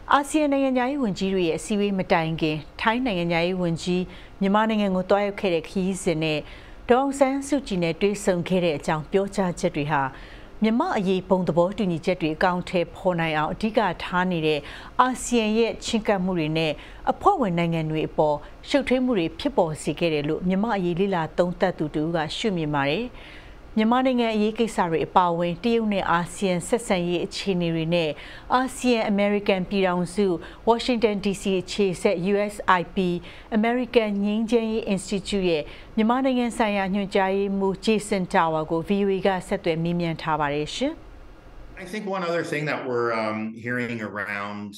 အာဆီယံနိုင်ငံသားရေးဝန်ကြီးတွေရဲ့အစည်းအဝေးမတိုင်ခင်ထိုင်းနိုင်ငံသားရေးဝန်ကြီးမြန်မာနိုင်ငံကိုတွားရောက်ခဲ့တဲ့ခရီးစဉ်နဲ့ဒေါအောင်ဆန်းစုကြည်နဲ့တွေ့ဆုံခဲ့တဲ့အကြောင်းပြောကြားချက်တွေဟာမြန်မာအရေးပုံသဘောတူညီချက်တွေအကောင့်ထဲပေါ်နိုင်အောင်အဓိကထားနေတဲ့အာဆီယံရဲ့ချင်းကပ်မှုတွေနဲ့အဖွဲ့ဝင်နိုင်ငံတွေအပေါ်ရှုပ်ထွေးမှုတွေဖြစ်ပေါ်စေခဲ့တယ်လို့မြန်မာအရေးလေ့လာသုံးသပ်သူတို့ကရှုမြင်ပါတယ်မြန်မာနိုင်ငံအရေးကိစ္စတွေအပါအဝင်တရုတ်နဲ့အာဆီယံဆက်ဆံရေးအခြေအနေတွေနဲ့အာဆီယံ American ပြည်ထောင်စု Washington DC အခြေဆက် USIP American ငြိမ်းချမ်းရေး Institute ရဲ့မြန်မာနိုင်ငံဆိုင်ရာညွှန်ကြားရေးမှူး Jason Tower ကို VOA ကဆက်သွယ်မေးမြန်းထားပါတယ်ရှင် I think one other thing that we're hearing around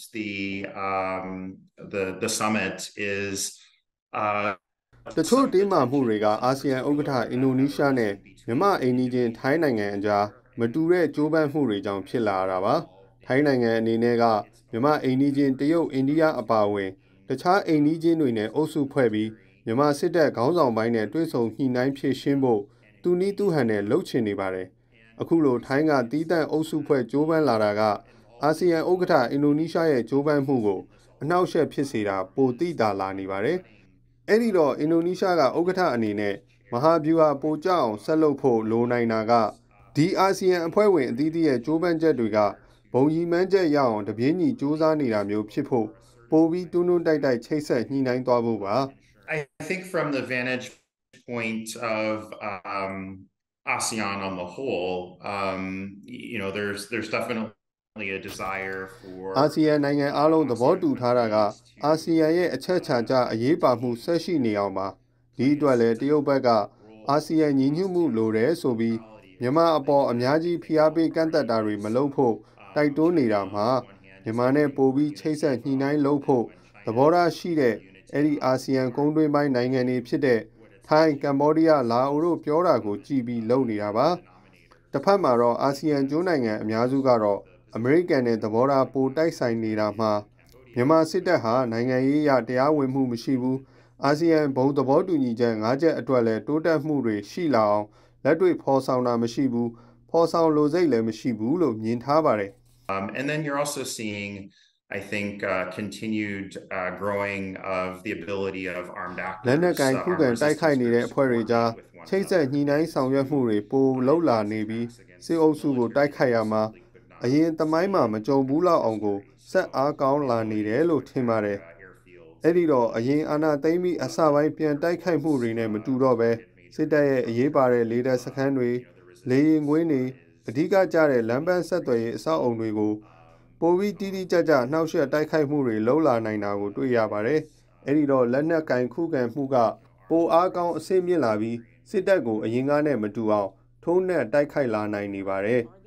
the summit is တချို့တင်းမာမှုတွေကအာဆီယံဥက္ကဋ္ဌအင်ဒိုနီးရှားနဲ့မြန်မာအိမ်နီးချင်းထိုင်းနိုင်ငံအကြားမတူတဲ့ကြိုးပမ်းမှုတွေကြောင့်ဖြစ်လာတာပါထိုင်းနိုင်ငံအနေနဲ့ကမြန်မာအိမ်နီးချင်းတရုတ်အိန္ဒိယအပါအဝင်တခြားအိမ်နီးချင်းတွေနဲ့အုပ်စုဖွဲ့ပြီးမြန်မာစစ်တပ်ခေါင်းဆောင်ပိုင်းနဲ့တွဲဆုံညှိနှိုင်းဖြည့်ရှင်းဖို့သူနည်းသူဟန်နဲ့လှုပ်ချင်နေပါတယ်အခုလိုထိုင်းကတီးတန့်အုပ်စုဖွဲ့ကြိုးပမ်းလာတာကအာဆီယံဥက္ကဋ္ဌအင်ဒိုနီးရှားရဲ့ကြိုးပမ်းမှုကိုအနှောက်အယှက်ဖြစ်စေတာပိုသိသာလာနေပါတယ်အဲ့ဒီတော့အင်ဒိုနီးရှားကဥက္ကဋ္ဌအနေနဲ့မဟာဗျူဟာပိုကြအောင်ဆက်လုပ်ဖို့လိုနိုင်တာကဒီအာဆီယံအဖွဲ့ဝင်အသီးသီးရဲ့ကြိုးပမ်းချက်တွေကဘုံကြီးမှန်းချက်ရအောင်တပြေးညီစူးစမ်းနေတာမျိုးဖြစ်ဖို့ပိုပြီးတွန်းတွန်းတိုက်တိုက်ချိတ်ဆက်ညှိနှိုင်းသွားဖို့ပါ I think from the vantage point of ASEAN on the whole there's definitely a desire for အာဆီယံနိုင်ငံအားလုံးသဘောတူထားတာကအာဆီယံရဲ့အချက်ချာကျအရေးပါမှုဆက်ရှိနေအောင်ပါဒီအတွက်လည်းတရုတ်ဘက်ကအာဆီယံညီညွတ်မှုလိုတယ်ဆိုပြီးမြန်မာအပေါ်အများကြီးဖိအားပေးကန့်သက်တာတွေမလုပ်ဖို့တိုက်တွန်းနေတာမှာမြန်မာနဲ့ပိုပြီးချိတ်ဆက်ညှိနှိုင်းလုပ်ဖို့သဘောထားရှိတဲ့အဲ့ဒီအာဆီယံကုန်းတွင်းပိုင်းနိုင်ငံတွေဖြစ်တဲ့ထိုင်းကမ္ဘောဒီးယားလာအိုတို့ပြောတာကိုကြည်ပြီးလုပ်နေတာပါတစ်ဖက်မှာတော့အာဆီယံကျွန်းနိုင်ငံအများစုကတော့အမေရိကန်နဲ့သဘောထားပိုတိုက်ဆိုင်နေတာမှာမြန်မာစစ်တပ်ဟာနိုင်ငံရေးအရတရားဝင်မှုမရှိဘူးအာဆီယံဘုံသဘောတူညီချက်၅ချက်အတွက်လည်းတိုးတက်မှုတွေရှိလာအောင်လက်တွေ့ဖော်ဆောင်တာမရှိဘူးဖော်ဆောင်လိုစိတ်လည်းမရှိဘူးလို့မြင်ထားပါတယ် and then you're also seeing I think continued growing of the ability of armed actors လက်နက်ကိုင်ခုခံတိုက်ခိုက်နေတဲ့အဖွဲ့တွေကြားချိတ်ဆက်ညှိနှိုင်းဆောင်ရွက်မှုတွေပိုလှုပ်လာနေပြီးစစ်အုပ်စုကိုတိုက်ခိုက်ရမှာအရင်သမိုင်းမှာမကြုံဘူးလောက်အောင်ကိုဆက်အားကောင်းလာနေတယ်လို့ထင်ပါတယ်အဲ့ဒီတော့အရင်အာဏာသိမ်းပြီးအစပိုင်းပြန်တိုက်ခိုက်မှုတွေနဲ့မတူတော့ပဲစစ်တပ်ရဲ့အရေးပါတဲ့လေတပ်စခန်းတွေလေရင်ကွင်းတွေအဓိကကျတဲ့လမ်းပန်းဆက်သွယ်ရေးအဆောက်အုံတွေကိုပိုပြီးတီးတီးကြကြနှောက်ယှက်တိုက်ခိုက်မှုတွေလှုပ်လာနိုင်တာကိုတွေ့ရပါတယ်အဲ့ဒီတော့လက်နက်ကင်ခုခံမှုကပိုအားကောင်းအဆင့်မြင့်လာပြီးစစ်တပ်ကိုအရင်ကနဲ့မတူအောင်ထုံးနှက်တိုက်ခိုက်လာနိုင်နေပါတယ်